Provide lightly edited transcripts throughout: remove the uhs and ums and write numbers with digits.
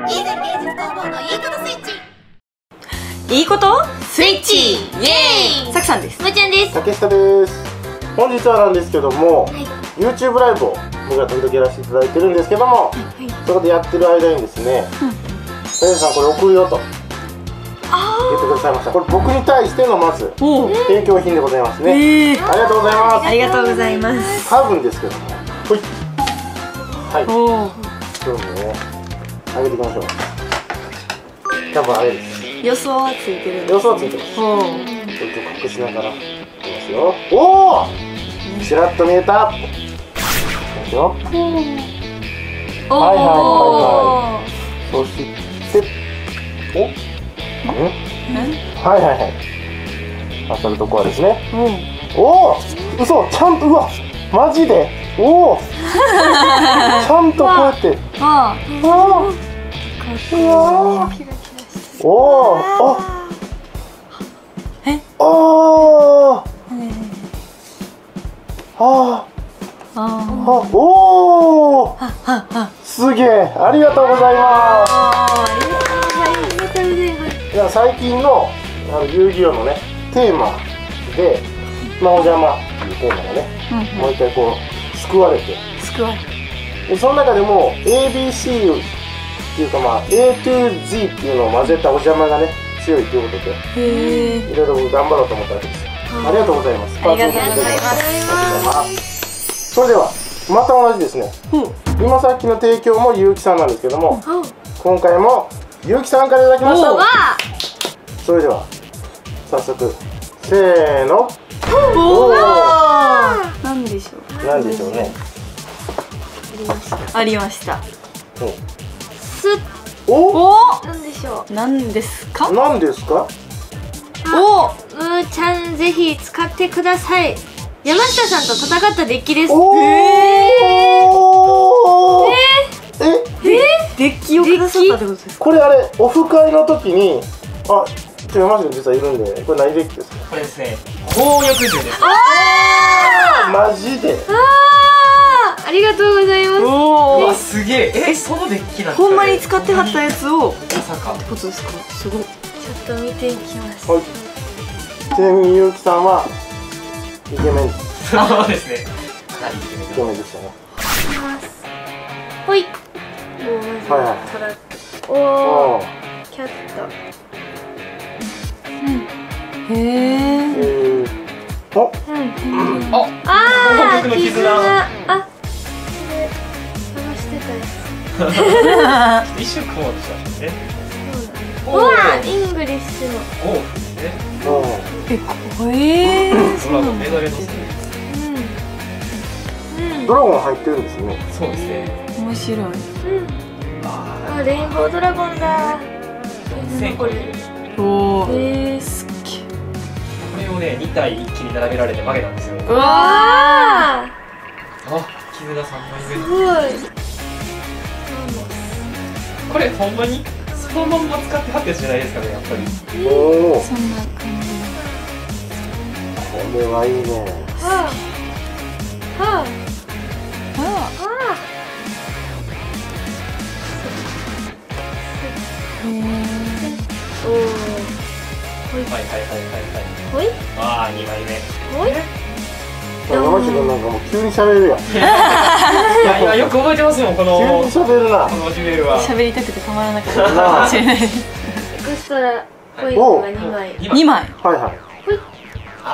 いいぜ芸術工房のいいことスイッチ。 いいことスイッチイエーイ。さきさんです。 むーちゃんです。 竹下です。本日はなんですけども、YouTube ライブを僕が時々やらせていただいてるんですけども、そこでやってる間にですね、竹下さんこれ送るよと言ってくださいました。これ僕に対してのまず提供品でございますね。ありがとうございます。 ありがとうございます。 多分ですけども、はい、どうぞね、上げていきましょう。多分あれです。 予想はついてる。 予想はついてます。ちょっと隠しながらいきますよ。おお、ちらっと見えた。いきますよ。はいはいはいはい。そしてお、はいはいはい。当たるとこはですね。おお、嘘、ちゃんと、うわ、マジで。おお。ちゃんとこうやって。 あうわ。おお、あ。ああ。おお。すげえ、ありがとうございます。いや、最近の遊戯王のねテーマで、お邪魔っていうテーマがね、もう一回こう救われて、でその中でも ABC っていうかA to Z っていうのを混ぜたお邪魔がね強いということで、いろいろ頑張ろうと思ったわけですよ。ありがとうございます。 ありがとうございます。 それではまた同じですね。今さっきの提供もゆうきさんなんですけども、今回もゆうきさんからいただきました。それでは早速せーの。 なんでしょう。 なんでしょうね。 ありました。 お、 なんでしょう。 なんですか。 なんですか。 お、むーちゃんぜひ使ってください。山下さんと戦ったデッキです。 デッキをくださったってことですか。 これあれオフ会の時に、あ、山下実はいるんで、これ何デッキですか。 これですね、紅玉獣です。 マジで。 ありがとうございます。 うわ、すげえ。そのデッキなんですか。 ほんまに使ってはったやつをまさかってことですか。すごい。 ちょっと見ていきます。 はい。ちなみにゆうきさんはイケメンです。 そうですね。かなりイケメンイケメンでしたね。 ほい。 はいはい。 おお、キャット。 へえ。 お、 ああ、絆。あ、探してたやつ。 一瞬雲でしたね。 うわ、イングリッシュの。 ゴーフですね。 そうなんメダルのせい。 ドラゴン入ってるんですね。 そうですね。 面白い。 あ、レインボードラゴンだ。これ。 おお。すっげえ。 これをね、2体一気に並べられて負けたんですよ。 うわあ、絆3枚目。 すごい。 これほんまにそのまんま使ってはったやつじゃないですかね、やっぱり。 おお。 そんな感じ。 これはいいね。 ほい。 ああ、2枚目。 ほい。 山下君なんかもう急に喋るやん。 いや、今よく覚えてますもん、この急に喋るな。 このジュエルは。 喋りたくてたまらなかったかもしれない。 エクストラコインが2枚。 2枚。 はいはい。 あ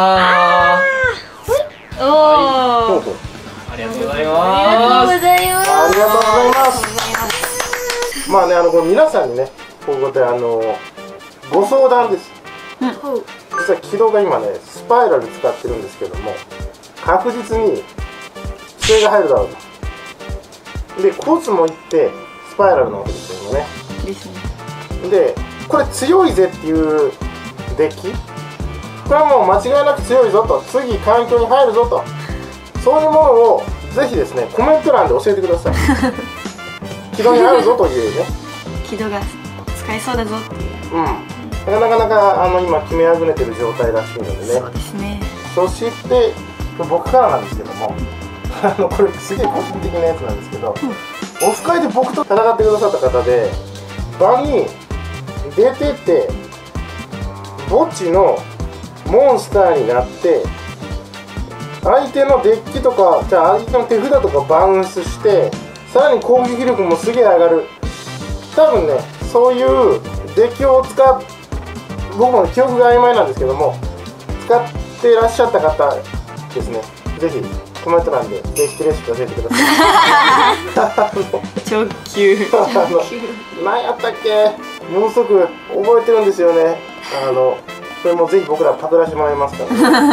おお。 そう。 ありがとうございあます。 りがとうございます。 ありがとうございます。まあね、これ皆さんにね、ここでご相談です。実は軌道が今ね、スパイラル使ってるんですけども、確実に規制が入るだろうと。で、コースもいってスパイラルなわけですよね。 ですね。 で、これ強いぜっていうデッキ、これはもう間違いなく強いぞと、次環境に入るぞと、そういうものをぜひですね、コメント欄で教えてください。軌道にあるぞというね。 軌道が使えそうだぞっていう。 なかなか今決めあぐねてる状態らしいのでね。 そうですね。 そして僕からなんですけども、これすげえ個人的なやつなんですけど、 オフ会で僕と戦ってくださった方で場に出てて墓地のモンスターになって相手のデッキとかじゃあ相手の手札とかバウンスしてさらに攻撃力もすげえ上がる。多分ねそういうデッキを僕も記憶が曖昧なんですけども使ってらっしゃった方ですね。ぜひコメント欄でデッキレシピ教えてください。 直球何やったっけ、ものすごく覚えてるんですよね。それもぜひ僕らパクらしてもらいますから、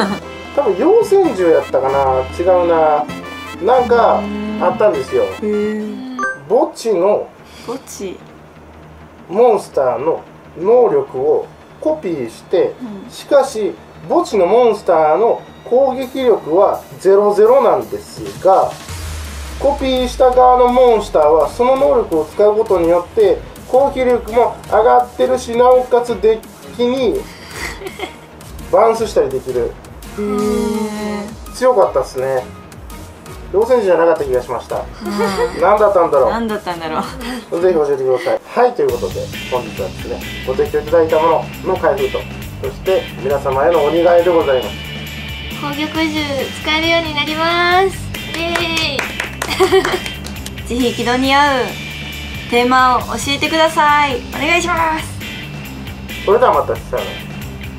ね、多分妖精獣やったかな、違うな、なんかあったんですよ。墓地のモンスターの能力をコピーして、しかし墓地のモンスターの攻撃力は00なんですが、コピーした側のモンスターはその能力を使うことによって攻撃力も上がってるし、なおかつデッキにバウンスしたりできる。強かったっすね。妖精児じゃなかった気がしました。何だったんだろう。 何だったんだろう。 ぜひ教えてください。はい、ということで本日はですね、ご提供いただいたものの開封と、そして皆様へのお願いでございます。 攻撃銃使えるようになります。イエーイ。 ぜひ軌道に合うテーマを教えてください。お願いします。 それではまたさよなら。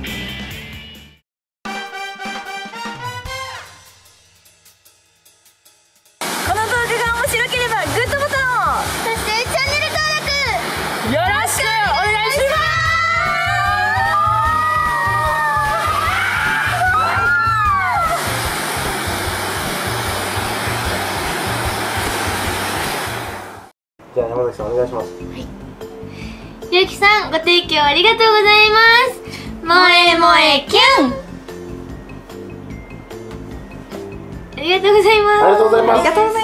この動画が面白ければグッドボタンを、 そしてチャンネル登録よろしくお願いします。 じゃあ山崎さんお願いします。 ゆうきさん、ご提供ありがとうございます。萌え萌えキュン。ありがとうございます。 ありがとうございます。 ありがとうございます。